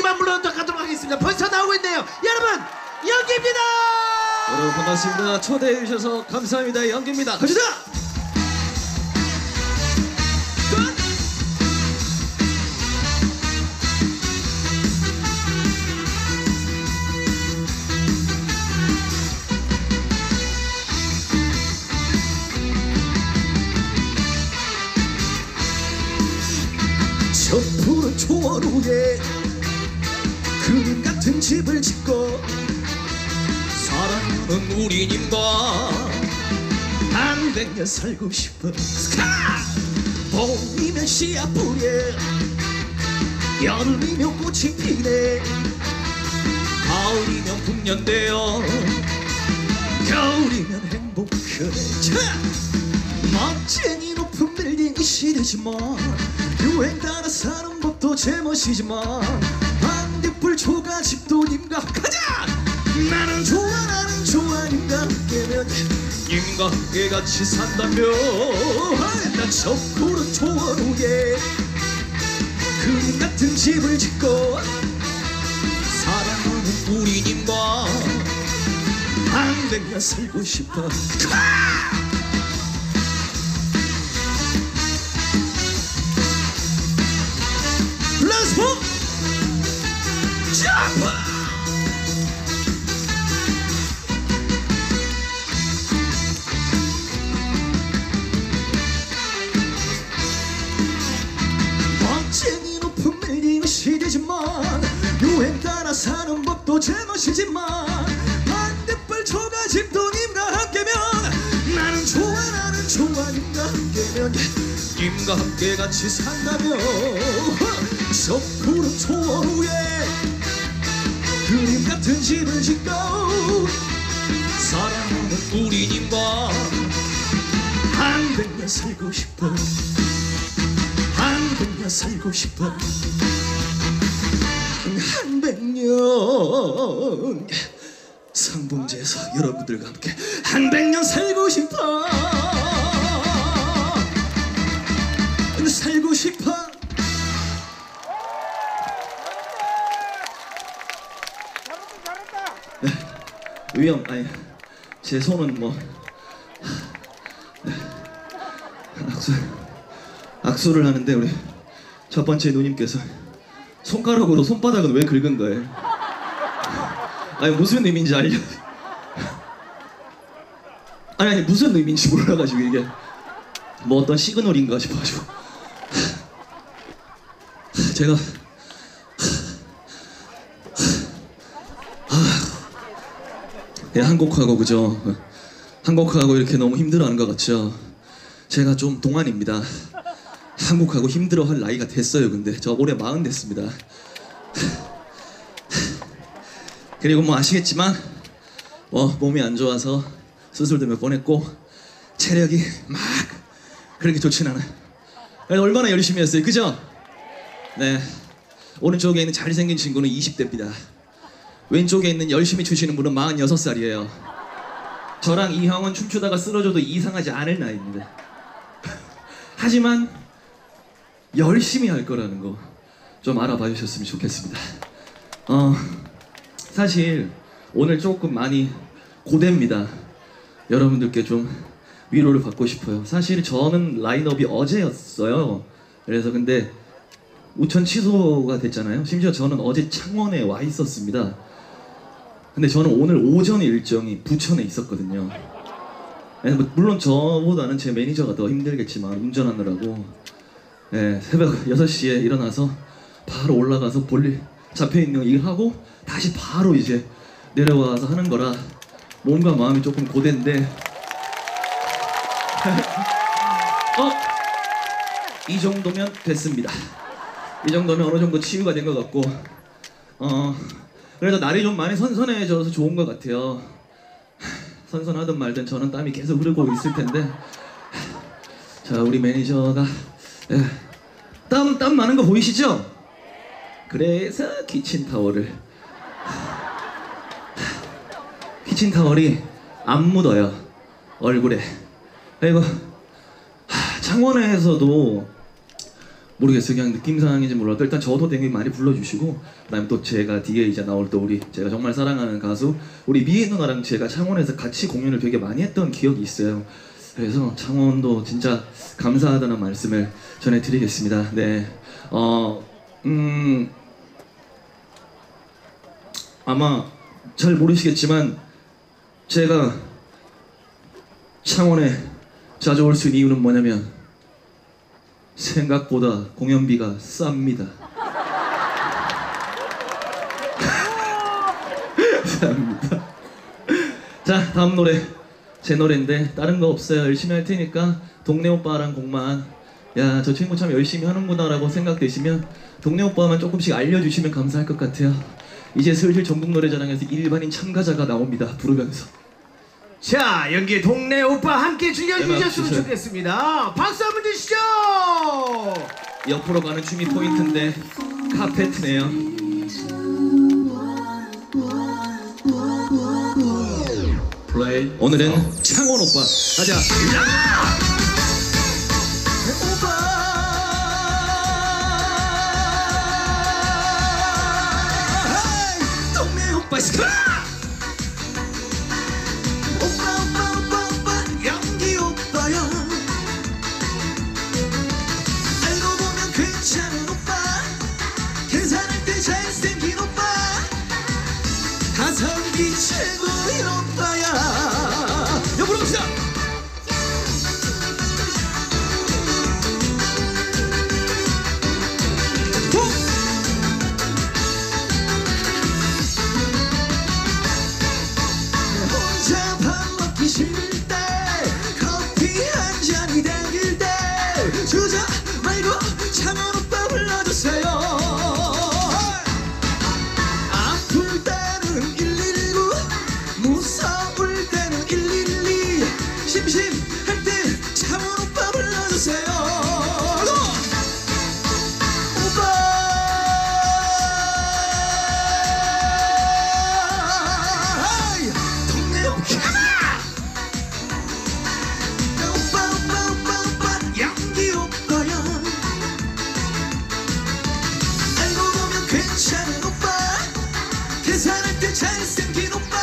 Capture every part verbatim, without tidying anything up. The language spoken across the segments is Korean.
연기만 물러가도록 하겠습니다. 벌써 나오고 있네요. 여러분, 연기입니다. 여러분 반갑습니다. 초대해 주셔서 감사합니다. 연기입니다. 가시다. 저 푸른 초원 위에 그림 같은 집을 짓고 사랑하는 우리님과 한백년 살고 싶어. 스카! 봄이면 씨앗뿌려 여름이면 꽃이 피네 가을이면 풍년되어 겨울이면 행복해. 멋쟁이 높은 빌딩 시대지만 유행 따라 사는 법도 제멋이지만 반딧불 초가집도 님과 가자. 나는 좋아 나는 좋아 님과 함께면 님과 함께 같이 산다면 난 저 푸른 초원 위에 그림 같은 집을 짓고 사랑하는 우리 님과 한백년 살고 싶어. Let's go! Jump! 멋쟁이 높은 빌딩은 시대지만 유행 따라 사는 법도 제멋이지만 반딧불 초가집도 님과 함께면 나는 좋아 나는 좋아 님과 함께면 님과 함께 같이 산다면 저 푸른 초원 위에 그림 같은 집을 짓고 사랑하는 우리 님과 한백년 살고 싶어. 한백년 살고 싶어. 한백년 상봉제에서 여러분들과 함께 한백년 살고 싶어. 살고 싶어. 네, 위험 아니 제 손은 뭐 네, 악수 악수를 하는데 우리 첫 번째 누님께서 손가락으로 손바닥은 왜 긁은 거예요? 아니 무슨 의미인지 알려. 아니 아니 무슨 의미인지 몰라가지고 이게 뭐 어떤 시그널인가 싶어가지고 제가 예, 한국하고 그죠? 한국하고 이렇게 너무 힘들어하는 것 같죠? 제가 좀 동안입니다. 한국하고 힘들어할 나이가 됐어요. 근데 저 올해 마흔 됐습니다. 그리고 뭐 아시겠지만 뭐 몸이 안 좋아서 수술도 몇 번 했고 체력이 막 그렇게 좋진 않아요. 얼마나 열심히 했어요, 그죠? 네, 오른쪽에 있는 잘생긴 친구는 이십 대입니다. 왼쪽에 있는 열심히 추시는 분은 마흔여섯 살이에요 저랑 이 형은 춤추다가 쓰러져도 이상하지 않을 나이입니다. 하지만 열심히 할 거라는 거 좀 알아봐 주셨으면 좋겠습니다. 어, 사실 오늘 조금 많이 고됩니다. 여러분들께 좀 위로를 받고 싶어요. 사실 저는 라인업이 어제였어요. 그래서 근데 우천 취소가 됐잖아요. 심지어 저는 어제 창원에 와 있었습니다. 근데 저는 오늘 오전 일정이 부천에 있었거든요. 물론 저보다는 제 매니저가 더 힘들겠지만 운전하느라고 네, 새벽 여섯 시에 일어나서 바로 올라가서 볼일 잡혀있는 일하고 다시 바로 이제 내려와서 하는 거라 몸과 마음이 조금 고된데 어? 이 정도면 됐습니다. 이 정도면 어느 정도 치유가 된 것 같고 어 그래도 날이 좀 많이 선선해져서 좋은 것 같아요. 선선하든 말든 저는 땀이 계속 흐르고 있을 텐데 자 우리 매니저가 예, 땀, 땀 많은 거 보이시죠? 그래서 키친타월을 키친타월이 안 묻어요 얼굴에. 그리고 창원에서도 모르겠어요. 그냥 느낌상인지 몰라도 일단 저도 되게 많이 불러주시고, 그다음에 또 제가 디에이자 나올 때 우리 제가 정말 사랑하는 가수 우리 미애 누나랑 제가 창원에서 같이 공연을 되게 많이 했던 기억이 있어요. 그래서 창원도 진짜 감사하다는 말씀을 전해드리겠습니다. 네, 어, 음, 아마 잘 모르시겠지만 제가 창원에 자주 올 수 있는 이유는 뭐냐면 생각보다 공연비가 쌉니다. 쌉니다. 자, 다음 노래 제 노래인데 다른 거 없어요. 열심히 할 테니까 동네 오빠랑 곡만, 야, 저 친구 참 열심히 하는구나 라고 생각되시면 동네 오빠만 조금씩 알려주시면 감사할 것 같아요. 이제 슬슬 전국 노래자랑에서 일반인 참가자가 나옵니다. 부르면서. 자, 연기의 동네 오빠 함께 즐겨주셨으면 주세요. 좋겠습니다. 박수 한번 주시죠. 옆으로 가는 춤이 포인트인데 카페트네요. 플레이. 오늘은 창원 오빠. 가자. 동네 오빠 시켜. 가성비 최고인 오빠야. 옆으로 갑시다. 혼자 밥 먹기 싫을 때 커피 한 잔이 당길 때 주저 말고 창원 오빠 불러주세요. 심심할 때 창원 오빠 불러주세요. 오빠 동네 오빠 오빠 오빠 오빠 오빠 연기 오빠야. 알고 보면 괜찮은 오빠, 계산할 때 잘생긴 오빠,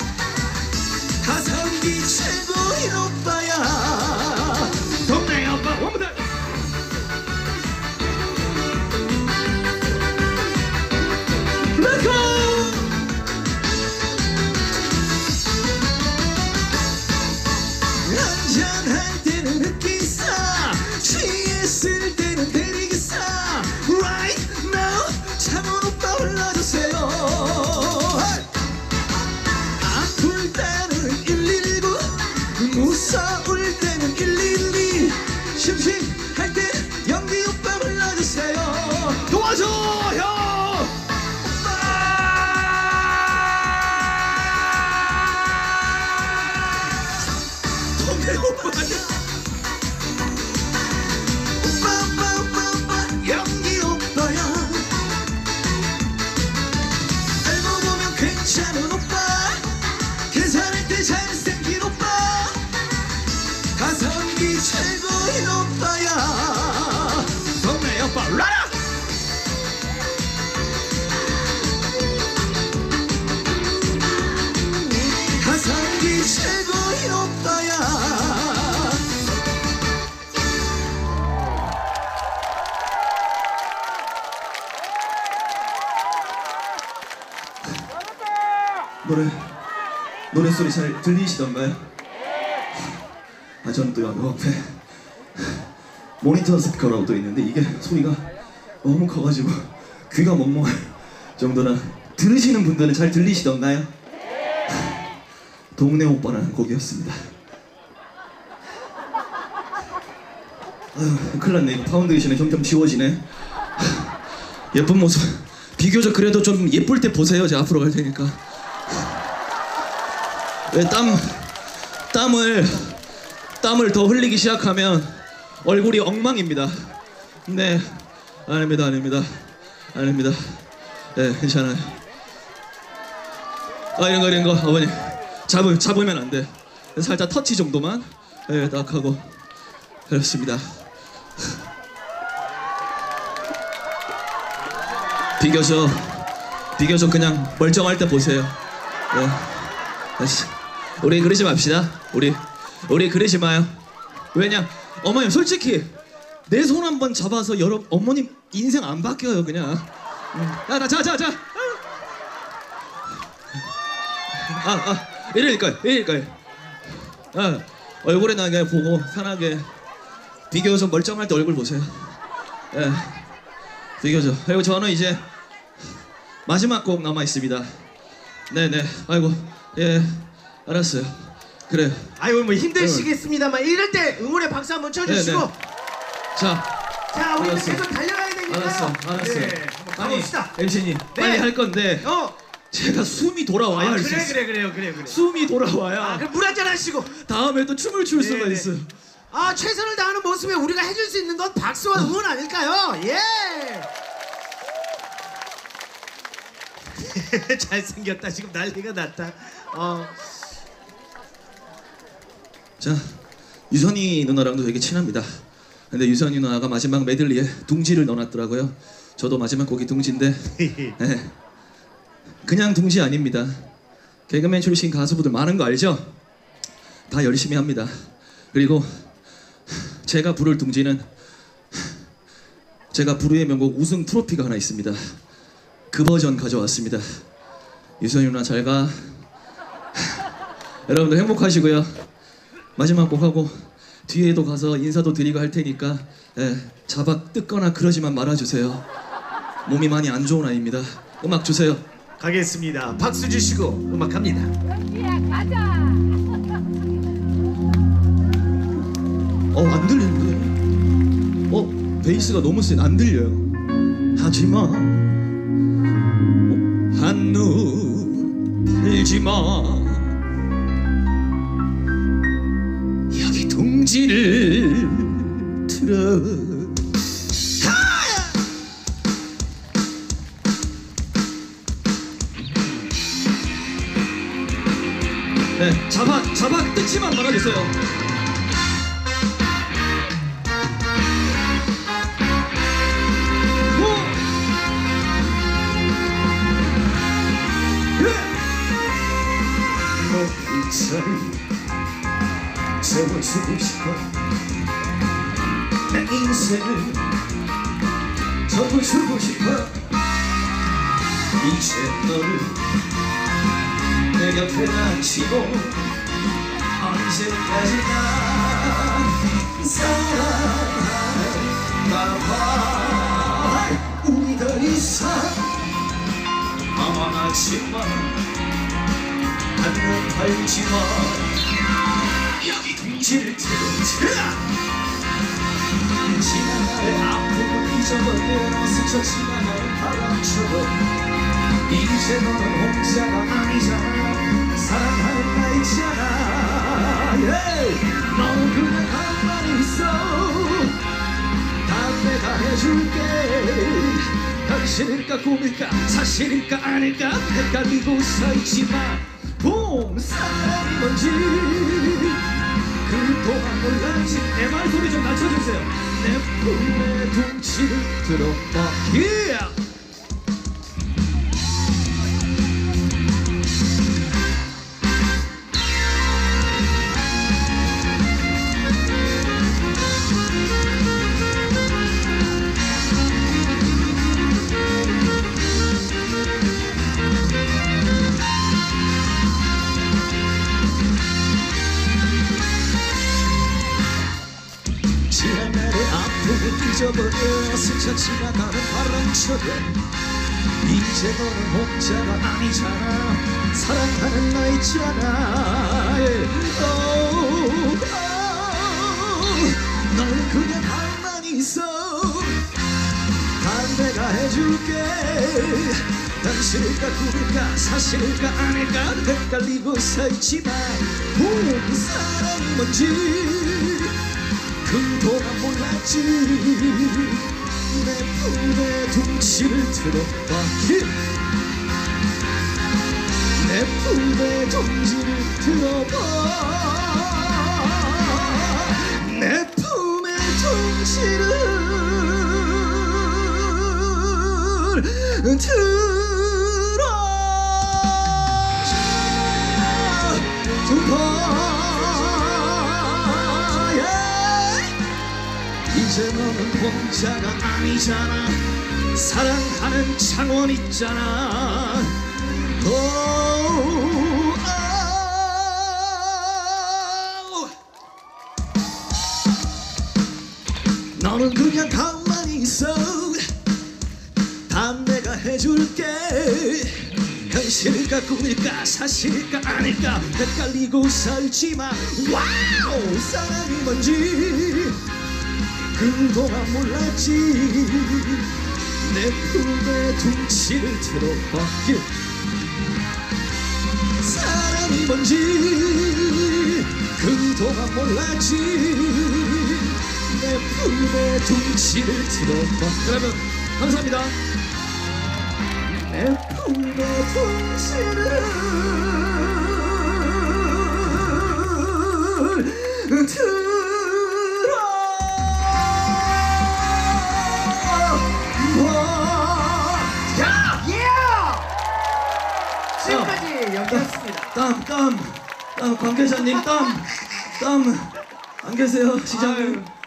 가성비 최고인 오빠야. 동네 오빠 원부터. 렛츠고. 한잔할 때는 흑기사, 취했을 때는 대리기사. Right now 창원 오빠 불러주세요. 아플 때는 일일구, 무서울 때는 일일이, 심심할 때 연기 오빠 불러주세요. 도와줘 형. 동네 오빠야. 오빠 오빠 오빠 오빠 연기 오빠야. 알고 보면 괜찮은 오빠, 계산할 때 잘생긴 오빠, 가성비 최고인 오빠야. 동네 오빠 라라. 가성비 최고인 오빠야. 노래 노래 소리 잘 들리시던가요? 아, 저는 또 여기 옆에 모니터 스피커라고 또 있는데 이게 소리가 너무 커가지고 귀가 멍멍할 정도라. 들으시는 분들은 잘 들리시던가요? 동네 오빠라는 곡이었습니다. 아유, 큰일 났네. 이거 파운데이션이 점점 지워지네. 예쁜 모습 비교적 그래도 좀 예쁠 때 보세요. 제가 앞으로 갈 테니까. 왜 땀, 땀을 땀을 더 흘리기 시작하면 얼굴이 엉망입니다. 네, 아닙니다, 아닙니다, 아닙니다. 네, 괜찮아요. 아, 이런 거 이런 거 어머니 잡으 잡으면 안 돼. 살짝 터치 정도만, 네, 딱 하고 그렇습니다. 비교적 비교적 그냥 멀쩡할 때 보세요. 네. 다시. 우리 그러지 맙시다. 우리 우리 그러지 마요. 왜냐? 어머님 솔직히 내 손 한번 잡아서 여러 어머님 인생 안 바뀌어요 그냥. 야자자자 아, 아, 이러니까요, 이러니까요. 아, 얼굴에 나게 보고 편하게 비교적 멀쩡할 때 얼굴 보세요. 예, 비교적. 그리고 저는 이제 마지막 곡 남아 있습니다. 네네. 아이고, 예, 알았어요. 그래요. 아이고 뭐 힘드시겠습니다만 이럴 때 응원의 박수 한번 쳐주시고. 네네. 자, 자, 우리 알았어. 계속 달려가야 되니까요. 알았어, 알았어. 네, 한번 가봅시다. 엠씨님 빨리 할 건데 어. 제가 숨이 돌아와야 아, 할 수 그래 있어요. 그래 그래요 그래 그래. 숨이 돌아와야 아, 그럼 물 한잔 하시고. 다음에 또 춤을 출 수가 네네. 있어요. 아, 최선을 다하는 모습에 우리가 해줄 수 있는 건 박수와 응원 아닐까요? 예. 잘생겼다. 지금 난리가 났다. 어. 자, 유선이 누나랑도 되게 친합니다. 근데 유선이 누나가 마지막 메들리에 둥지를 넣어놨더라고요. 저도 마지막 곡이 둥지인데 네. 그냥 둥지 아닙니다. 개그맨 출신 가수분들 많은 거 알죠? 다 열심히 합니다. 그리고 제가 부를 둥지는 제가 부르의 명곡 우승 트로피가 하나 있습니다. 그 버전 가져왔습니다. 유선이 누나 잘가. 여러분들 행복하시고요. 마지막 곡 하고 뒤에도 가서 인사도 드리고 할 테니까 예, 자박 뜯거나 그러지만 말아주세요. 몸이 많이 안 좋은 아이입니다. 음악 주세요. 가겠습니다. 박수 주시고 음악 갑니다. 연기야 가자. 어, 안 들리는데? 어, 베이스가 너무 센, 안 들려요. 하지마, 어, 한눈 들지마. 여기 둥지를 틀어. 네, 자박, 자박 뜯지만 말아주세요. 세워주고 싶어. 내 인생을 접어주고 싶어. 이제 너를 내 곁에 닥치고 언제까지나 사랑할까 봐. 우리 더 이상 아만하지만 한눈 팔지만 여기 둥지를 틀어. 지난 날의 아픔을 잊어버려 스쳐 지나가는 바람처럼 이제 너는 혼자가 아니잖아. 사랑하는 나 있잖아. yeah. 너는 그냥 가만히 있어. 다 내가 해줄게. 당신일까 꿈일까 사실일까 아닐까 헷갈리고 서있지만 봄 사랑이 뭔지 그동안 몰랐지. 내 말 소리 좀 낮춰주세요. 내 품에 둥치를 들어봐. yeah. 지난 날의 아픔을 잊어버려 스쳐 지나가는 바람처럼 이제 너는 혼자가 아니잖아. 사랑하는 나 있잖아. yeah. oh, oh. 너는 그냥 가만히 있어. 다 내가 해줄게. 당신일까 꿈일까 사실일까 아닐까 헷갈리고 서있지만 봄 사랑이 뭔지 그동안 몰랐지. 내 품에 둥치를 들어봐. 내 품에 둥지를 들어봐. 내 품에 둥지를 혼자가 아니잖아. 사랑하는 창원 있잖아. 오, 아. 너는 그냥 가만히 있어. 다 내가 해줄게. 현실일까 꿈일까 사실일까 아닐까 헷갈리고 살지마. 와우 사랑이 뭔지 그동안 몰랐지. 내 품에 둥치를 들어봐. 사랑이 뭔지 그동안 몰랐지. 내 품에 둥치를 들어봐. 여러분 감사합니다. 내 품에 둥치를 들어봐. 예! 지금까지 연기였습니다. 땀, 땀, 땀, 관계자님 땀, 땀 안 계세요, 시장님? 아유.